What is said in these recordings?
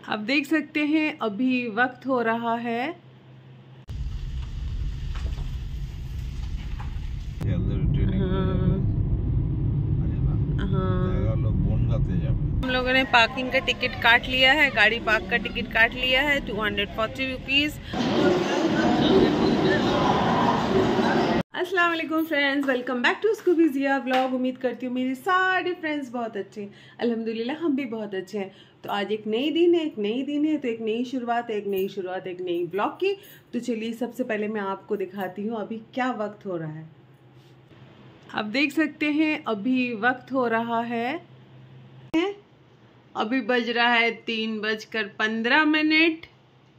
आप देख सकते हैं अभी वक्त हो रहा है हम लोगों ने पार्किंग का टिकट काट लिया है, गाड़ी पार्क का टिकट काट लिया है 240 रुपीज़। अस्सलाम वालेकुम friends, welcome back to Scooby Zia vlog. उम्मीद करती हूँ मेरे सारे फ्रेंड्स बहुत अच्छे हैं। अल्हम्दुलिल्लाह हम भी बहुत अच्छे हैं। तो आज एक नई दिन है, तो एक नई शुरुआत है, एक नई व्लॉग की। तो चलिए सबसे पहले मैं आपको दिखाती हूँ अभी क्या वक्त हो रहा है। आप देख सकते हैं अभी वक्त हो रहा है, अभी बज रहा है 3:15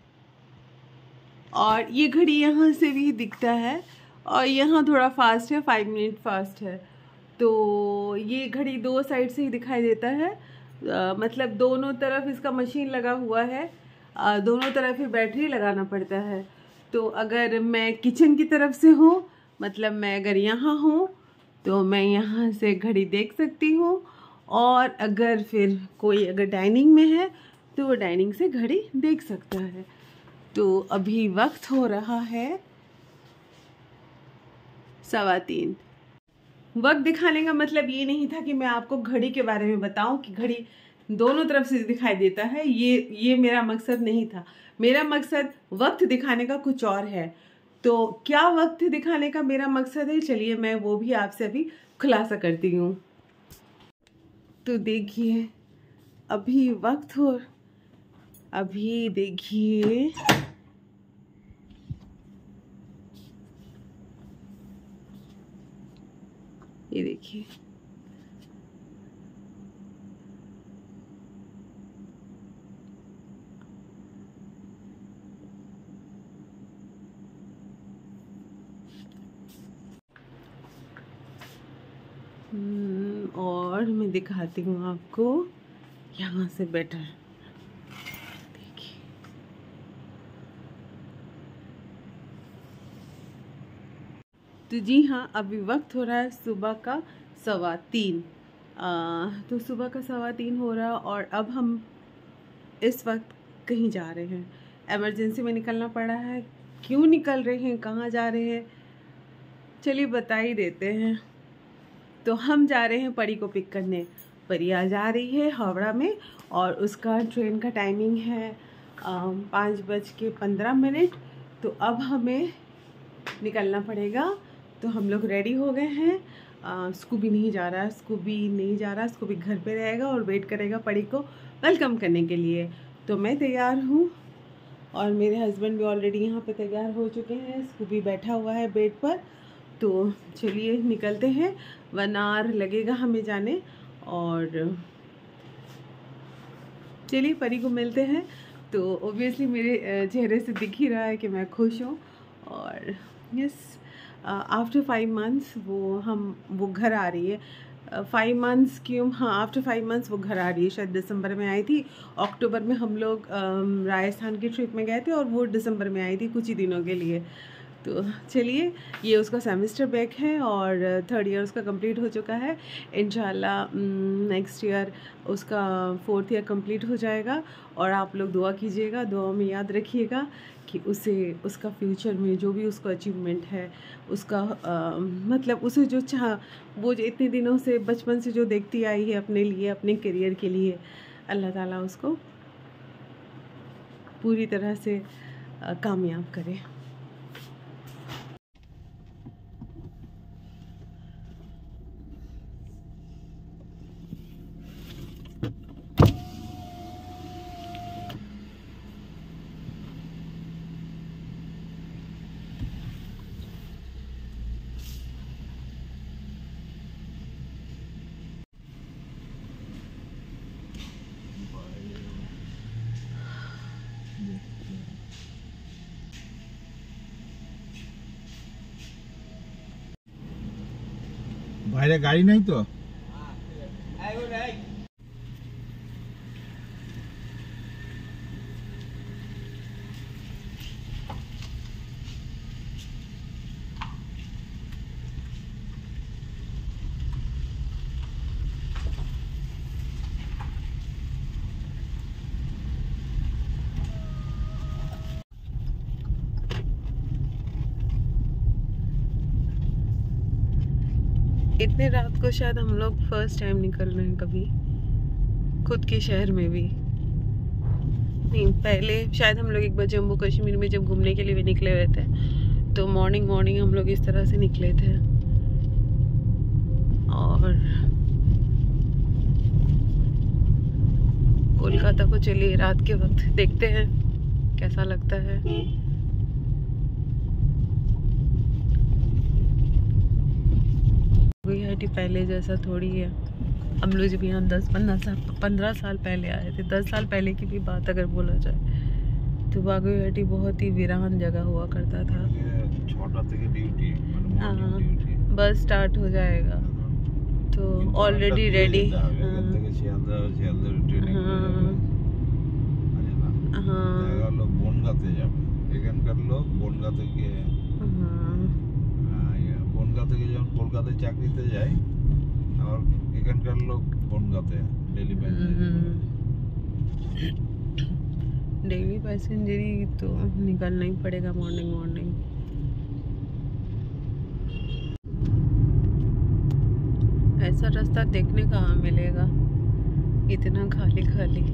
और ये घड़ी यहाँ से भी दिखता है और यहाँ थोड़ा फास्ट है, 5 मिनट फास्ट है। तो ये घड़ी दो साइड से ही दिखाई देता है, मतलब दोनों तरफ इसका मशीन लगा हुआ है, दोनों तरफ ही बैटरी लगाना पड़ता है। तो अगर मैं किचन की तरफ से हूँ, मतलब मैं अगर यहाँ हूँ तो मैं यहाँ से घड़ी देख सकती हूँ, और अगर फिर कोई अगर डाइनिंग में है तो वो डाइनिंग से घड़ी देख सकता है। तो अभी वक्त हो रहा है 3:15। वक्त दिखाने का मतलब ये नहीं था कि मैं आपको घड़ी के बारे में बताऊं कि घड़ी दोनों तरफ से दिखाई देता है, ये मेरा मकसद नहीं था। मेरा मकसद वक्त दिखाने का कुछ और है। तो क्या वक्त दिखाने का मेरा मकसद है, चलिए मैं वो भी आपसे अभी खुलासा करती हूँ। तो देखिए अभी वक्त हो, अभी देखिए ये देखिए और मैं दिखाती हूँ आपको यहाँ से बेटर। देखिए तो जी हाँ, अभी वक्त हो रहा है सुबह का 3:15। तो सुबह का 3:15 हो रहा है और अब हम इस वक्त कहीं जा रहे हैं। इमरजेंसी में निकलना पड़ा है। क्यों निकल रहे हैं, कहाँ जा रहे हैं, चलिए बता ही देते हैं। तो हम जा रहे हैं परी को पिक करने। परी आ जा रही है हावड़ा में और उसका ट्रेन का टाइमिंग है 5:15। तो अब हमें निकलना पड़ेगा। तो हम लोग रेडी हो गए हैं। स्कूबी नहीं जा रहा, स्कूबी घर पे रहेगा और वेट करेगा परी को वेलकम करने के लिए। तो मैं तैयार हूँ और मेरे हस्बैंड भी ऑलरेडी यहाँ पे तैयार हो चुके हैं। स्कूबी बैठा हुआ है बेड पर। तो चलिए निकलते हैं, 1 आवर लगेगा हमें जाने। और चलिए परी को मिलते हैं। तो ओबियसली मेरे चेहरे से दिख ही रहा है कि मैं खुश हूँ। और यस, आफ्टर 5 मंथ्स वो घर आ रही है। 5 मंथ्स क्यों, हाँ आफ्टर 5 मंथ्स वो घर आ रही है। शायद दिसंबर में आई थी, अक्टूबर में हम लोग राजस्थान की ट्रिप में गए थे और वो दिसंबर में आई थी कुछ ही दिनों के लिए। तो चलिए, ये उसका सेमेस्टर बैक है और 3rd ईयर उसका कंप्लीट हो चुका है। इंशाल्लाह नेक्स्ट ईयर उसका 4th ईयर कंप्लीट हो जाएगा। और आप लोग दुआ कीजिएगा, दुआ में याद रखिएगा कि उसे उसका फ्यूचर में जो भी उसका अचीवमेंट है, उसका मतलब उसे जो वो जो इतने दिनों से बचपन से जो देखती आई है अपने लिए, अपने करियर के लिए, अल्लाह ताला उसको पूरी तरह से कामयाब करे। বাইরে গাড়ি নাই তো? इतने रात को शायद हम लोग फर्स्ट टाइम निकल रहे हैं कभी खुद के शहर में भी नहीं। पहले शायद हम लोग एक बार जम्मू कश्मीर में जब घूमने के लिए भी निकले हुए थे तो मॉर्निंग हम लोग इस तरह से निकले थे। और कोलकाता को चलिए रात के वक्त देखते हैं कैसा लगता है। गुवाहाटी पहले जैसा थोड़ी है। हम लोग जब यहाँ 10-15 साल पहले आए थे, 10 साल पहले की भी बात अगर बोला जाए तो गुवाहाटी बहुत ही वीरान जगह हुआ करता था। 6টা থেকে ডিউটি, हाँ, बस स्टार्ट हो जाएगा तो ऑलरेडी रेडी। বনগাঁতে যাবে, এখানকার লোক বনগাঁতে গিয়ে বনগাঁ থেকে যখন কলকাতায় চাকরিতে যায় আর এখানকার লোক বনগাঁতে डेली पैसेंजरी तो निकलना ही पड़ेगा मॉर्निंग। ऐसा रास्ता देखने कहाँ मिलेगा, इतना खाली।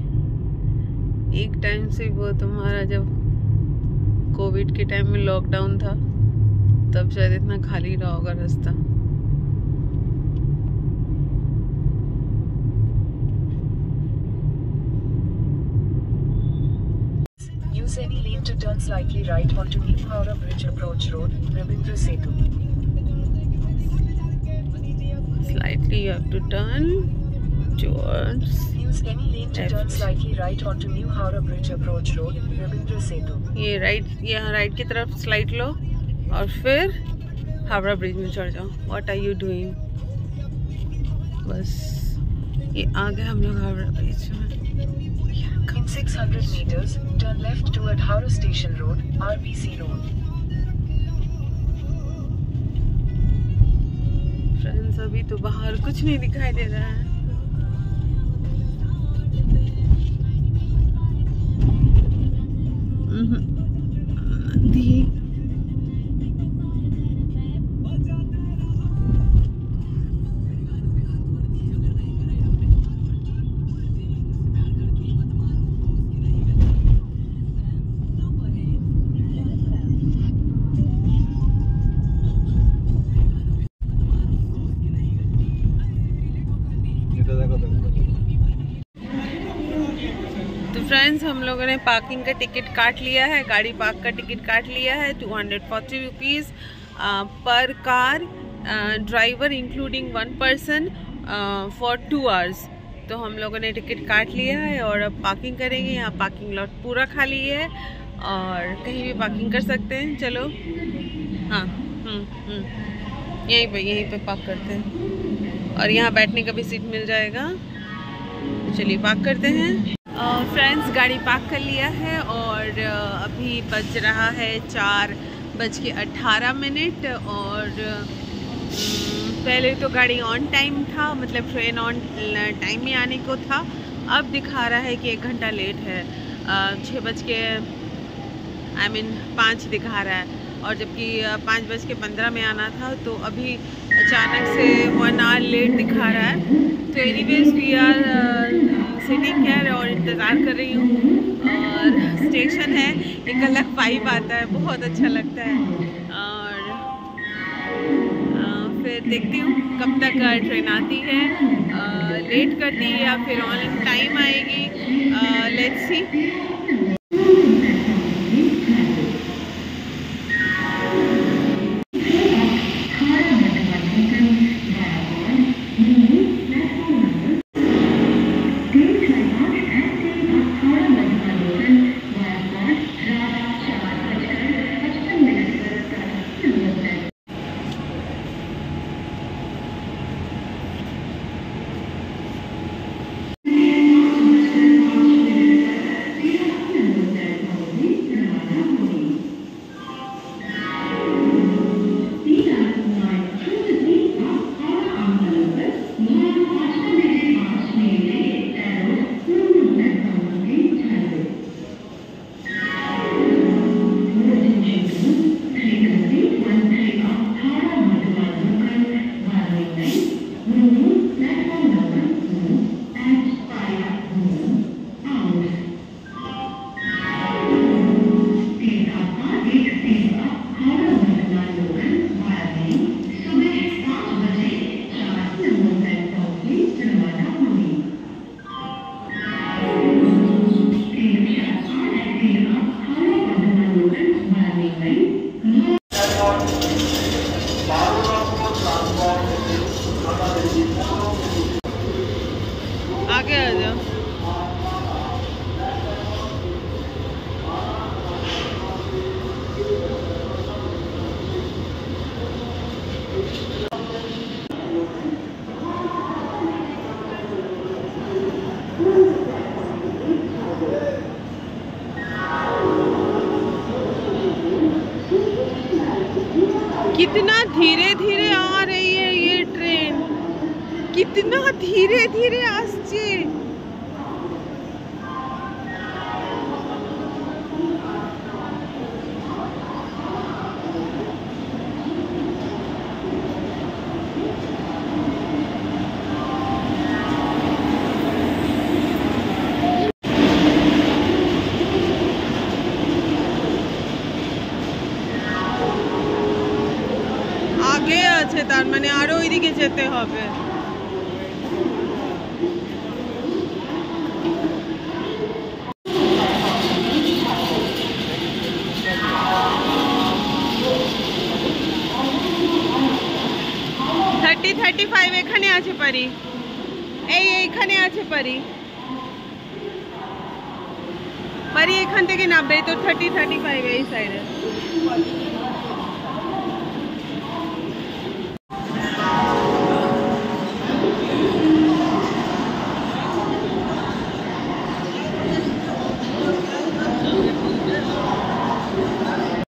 एक टाइम से वो तुम्हारा जब कोविड के टाइम में लॉकडाउन था तब शायद इतना खाली रहा होगा रास्ता। Use any lane to turn slightly right onto New Howrah Bridge Approach Road, Rabindra Setu. Slightly you have to turn towards. Use any lane to turn slightly right onto New Howrah Bridge Approach Road, Rabindra Setu. ये right, यहाँ right की तरफ slide लो और फिर Howrah bridge में चढ़ जाओ। What are you doing? बस ये आ गए हम लोग हावड़ा ब्रिज में। In 600 meters, turn left toward Howrah Station Road, RBC Road. Friends अभी तो बाहर कुछ नहीं दिखाई दे रहा है। फ्रेंड्स हम लोगों ने पार्किंग का टिकट काट लिया है, गाड़ी पार्क का टिकट काट लिया है 240 रुपीज़ पर car, driver including 1 person for 2 hours. तो हम लोगों ने टिकट काट लिया है और अब पार्किंग करेंगे। यहाँ पार्किंग लॉट पूरा खाली है और कहीं भी पार्किंग कर सकते हैं। चलो हाँ यहीं पे पार्क करते हैं और यहाँ बैठने का भी सीट मिल जाएगा। चलिए पार्क करते हैं। फ्रेंड्स गाड़ी पार्क कर लिया है और अभी बज रहा है 4:18 और पहले तो गाड़ी ऑन टाइम था, मतलब ट्रेन ऑन टाइम में आने को था। अब दिखा रहा है कि 1 घंटा लेट है, 5 दिखा रहा है और जबकि 5:15 में आना था। तो अभी अचानक से 1 आवर लेट दिखा रहा है। तो anyways we are sitting here और इंतज़ार कर रही हूँ। और स्टेशन है, एक अलग वाइब आता है, बहुत अच्छा लगता है। और फिर देखती हूँ कब तक ट्रेन आती है, लेट करती है या फिर ऑन टाइम आएगी। Let's see. कितना धीरे धीरे आ रही है ये ट्रेन, कितना धीरे धीरे आसছে। আগে আছে, তার মানে আরো ওইদিকে যেতে হবে। এখানে আছে পারি, এইখানে আছে পারি, পারি এখান থেকে নামবে তো 30-35 এই সাইডে।